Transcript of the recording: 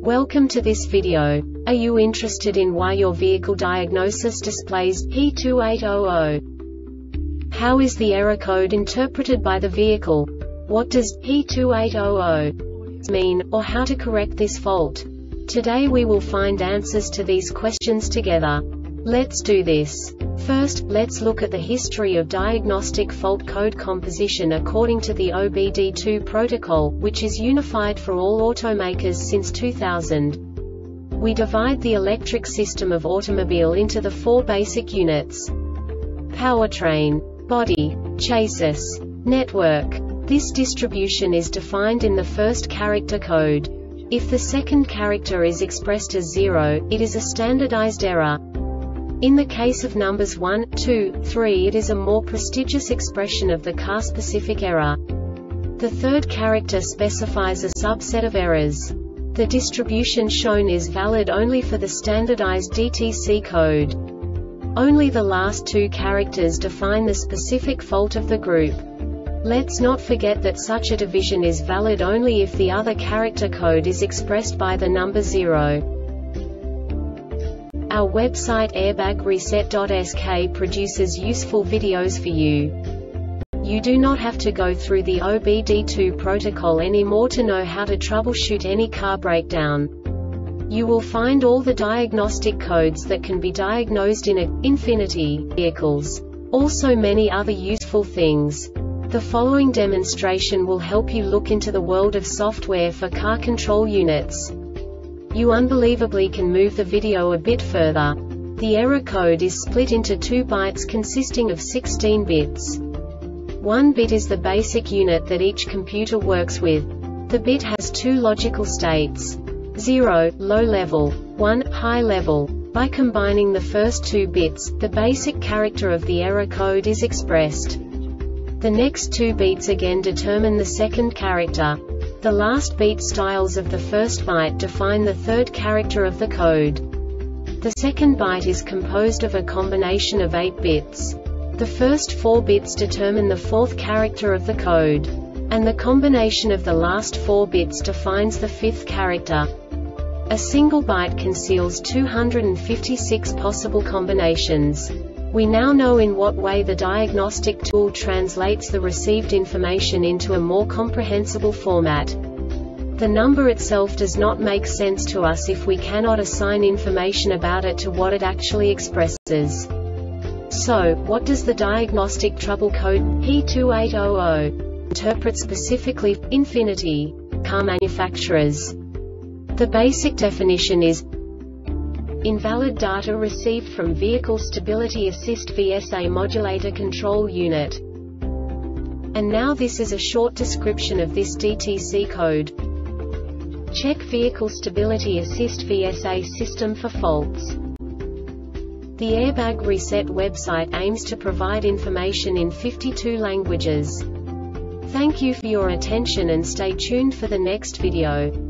Welcome to this video. Are you interested in why your vehicle diagnosis displays P2800? How is the error code interpreted by the vehicle? What does P2800 mean, or how to correct this fault? Today we will find answers to these questions together. Let's do this. First, let's look at the history of diagnostic fault code composition according to the OBD2 protocol, which is unified for all automakers since 2000. We divide the electric system of automobile into the four basic units: powertrain, body, chassis, network. This distribution is defined in the first character code. If the second character is expressed as 0, it is a standardized error. In the case of numbers 1, 2, 3, it is a more prestigious expression of the car-specific error. The third character specifies a subset of errors. The distribution shown is valid only for the standardized DTC code. Only the last two characters define the specific fault of the group. Let's not forget that such a division is valid only if the other character code is expressed by the number 0. Our website airbagreset.sk produces useful videos for you. You do not have to go through the OBD2 protocol anymore to know how to troubleshoot any car breakdown. You will find all the diagnostic codes that can be diagnosed in Infiniti vehicles. Also many other useful things. The following demonstration will help you look into the world of software for car control units. You unbelievably can move the video a bit further. The error code is split into 2 bytes consisting of 16 bits. 1 bit is the basic unit that each computer works with. The bit has 2 logical states: 0, low level, 1, high level. By combining the first 2 bits, the basic character of the error code is expressed. The next 2 beats again determine the second character. The last beat styles of the first byte define the third character of the code. The second byte is composed of a combination of 8 bits. The first 4 bits determine the fourth character of the code. And the combination of the last 4 bits defines the fifth character. A single byte conceals 256 possible combinations. We now know in what way the diagnostic tool translates the received information into a more comprehensible format. The number itself does not make sense to us if we cannot assign information about it to what it actually expresses. So, what does the diagnostic trouble code P2800 interpret specifically for Infiniti car manufacturers? The basic definition is invalid data received from Vehicle Stability Assist VSA Modulator Control Unit. And now this is a short description of this DTC code. Check Vehicle Stability Assist VSA system for faults. The Airbag Reset website aims to provide information in 52 languages. Thank you for your attention and stay tuned for the next video.